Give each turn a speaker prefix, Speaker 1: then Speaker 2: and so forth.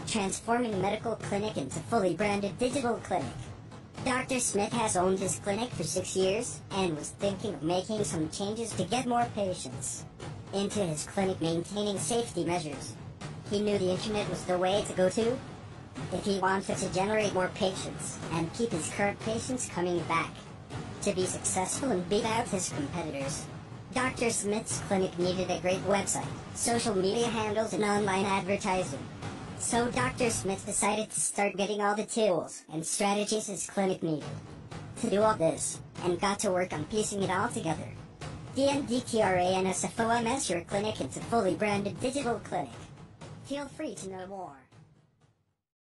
Speaker 1: transforming a medical clinic into fully branded digital clinic. Dr. Smith has owned his clinic for 6 years and was thinking of making some changes to get more patients into his clinic, maintaining safety measures. He knew the internet was the way to go to if he wanted to generate more patients and keep his current patients coming back. To be successful and beat out his competitors, Dr. Smith's clinic needed a great website, social media handles, and online advertising. So Dr. Smith decided to start getting all the tools and strategies his clinic needed to do all this, and got to work on piecing it all together. thecontent your clinic into fully branded digital clinic. Feel free to know more.